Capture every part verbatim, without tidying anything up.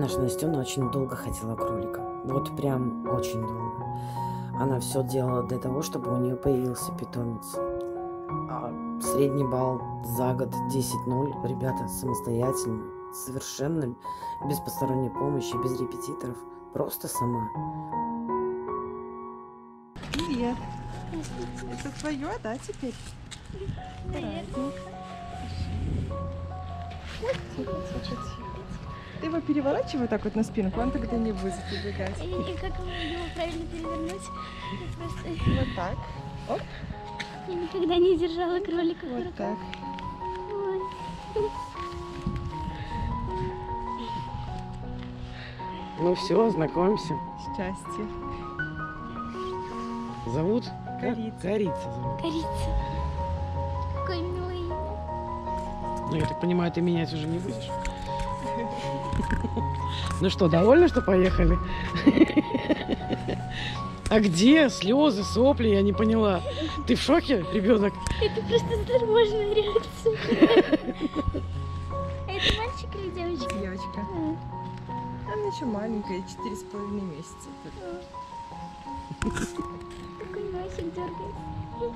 Наша Настена очень долго хотела кролика. Вот прям очень долго. Она все делала для того, чтобы у нее появился питомец. А средний балл за год десять ноль. Ребята самостоятельно, совершенно без посторонней помощи, без репетиторов. Просто сама. Привет. Это твое, да, теперь? Наверное. Тихо, тихо, тихо. Ты его переворачивай так вот на спинку, он тогда не будет убегать. И, и как его правильно перевернуть? Я просто... Вот так. Оп. Я никогда не держала кролика в Вот руках. так. Ой. Ну все, знакомься. Счастье. Зовут? Корица. Корица зовут. Корица. Какое милое имя. Ну, я так понимаю, ты менять уже не будешь? Ну что, довольна, что поехали? А где слезы, сопли? Я не поняла. Ты в шоке, ребенок? Это просто заторможенная реакция. А это мальчик или девочка? Девочка. А, Она еще маленькая, четыре с половиной месяца. Какой носик дергается.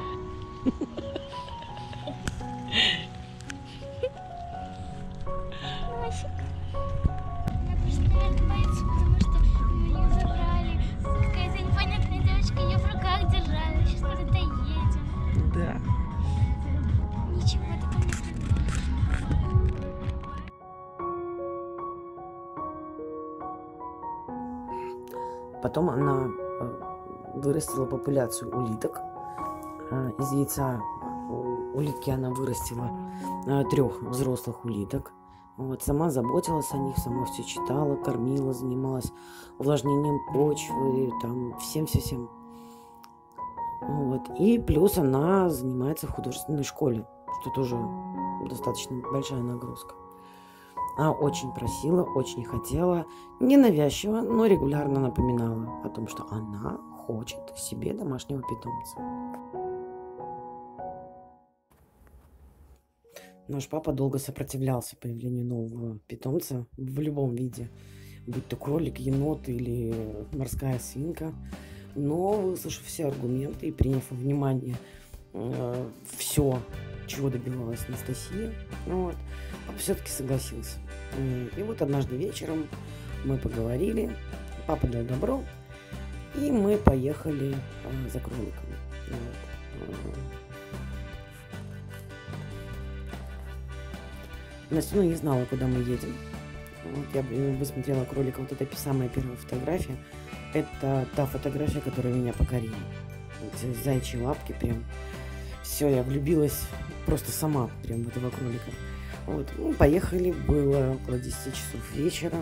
Носик. Она просто, наверное, боится, потому что мы ее забрали. Какая-то непонятная девочка ее в руках держала. Сейчас куда-то едем. Да. Ничего такого не слыхала. Потом она э, вырастила популяцию улиток. Э, Из яйца у- улитки она вырастила э, трех взрослых улиток. Вот, сама заботилась о них, сама все читала, кормила, занималась увлажнением почвы, там всем-всем-всем. Вот. И плюс она занимается в художественной школе, что тоже достаточно большая нагрузка. Она очень просила, очень хотела, ненавязчиво, но регулярно напоминала о том, что она хочет себе домашнего питомца. Наш папа долго сопротивлялся появлению нового питомца в любом виде, будь то кролик, енот или морская свинка. Но, выслушав все аргументы и приняв во внимание э, все, чего добивалась Анастасия, вот, папа все-таки согласился. И вот однажды вечером мы поговорили, папа дал добро, и мы поехали э, за кроликами. Вот. Настя не знала, куда мы едем. Вот я высмотрела кролика, вот это самая первая фотография. Это та фотография, которая меня покорила. Вот заячьи лапки прям. Все, я влюбилась просто сама прям в этого кролика. Вот, ну, поехали, было около десяти часов вечера.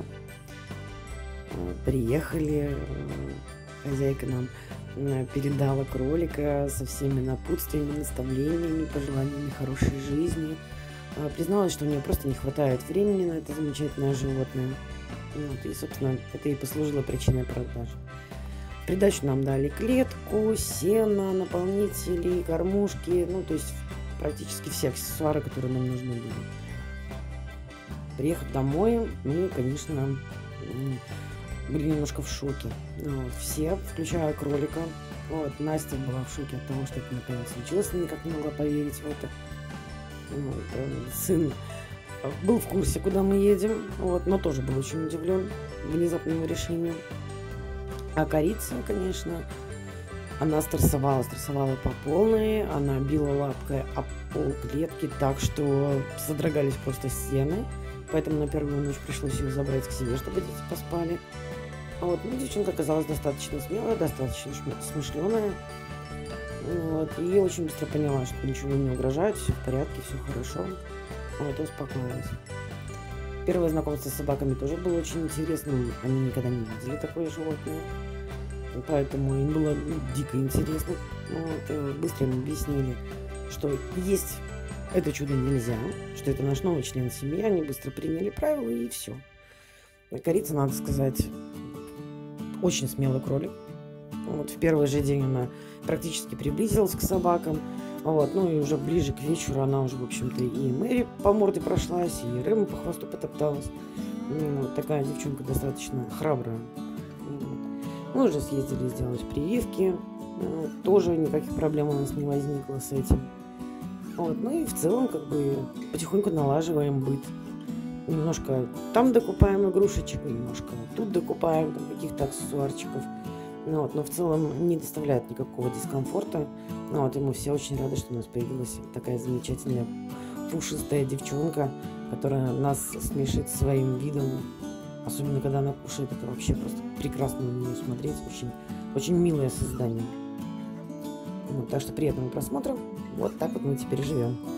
Приехали, хозяйка нам передала кролика со всеми напутствиями, наставлениями, пожеланиями хорошей жизни. Призналась, что у нее просто не хватает времени на это замечательное животное. Вот, и, собственно, это и послужило причиной продажи. В придачу нам дали клетку, сено, наполнители, кормушки, ну, то есть практически все аксессуары, которые нам нужны были. Приехав домой, мы, конечно, были немножко в шоке. Вот, все, включая кролика. Вот, Настя была в шоке от того, что это наконец случилось, она никак не могла поверить в это. Вот, сын был в курсе, куда мы едем, вот, но тоже был очень удивлен внезапному решению. А Корица, конечно, она стрессовала, стрессовала по полной, она била лапкой об пол клетки так, что содрогались просто стены, поэтому на первую ночь пришлось ее забрать к себе, чтобы дети поспали. Вот, ну, девчонка оказалась достаточно смелая, достаточно смышленая. Вот, и очень быстро поняла, что ничего не угрожает, все в порядке, все хорошо. Вот, и успокоилась. Первое знакомство с собаками тоже было очень интересным. Они никогда не видели такое животное. Поэтому им было, ну, дико интересно. Вот, быстро им объяснили, что есть это чудо нельзя, что это наш новый член семьи. Они быстро приняли правила, и все. Корица, надо сказать, очень смелый кролик. Вот, в первый же день она практически приблизилась к собакам. Вот, ну и уже ближе к вечеру она уже, в общем-то, и Мэри по морде прошлась, и Рэма по хвосту потопталась. Ну, такая девчонка достаточно храбрая. Мы уже съездили, сделать прививки. Тоже никаких проблем у нас не возникло с этим. Вот. Ну и в целом как бы потихоньку налаживаем быт. Немножко там докупаем игрушечек, немножко тут докупаем там, каких-то аксессуарчиков. Ну, вот. Но в целом не доставляет никакого дискомфорта. Ну, вот. И мы все очень рады, что у нас появилась такая замечательная пушистая девчонка, которая нас смешит своим видом. Особенно, когда она кушает, это вообще просто прекрасно на нее смотреть. Очень, очень милое создание. Вот, так что приятного просмотра. Вот так вот мы теперь живем.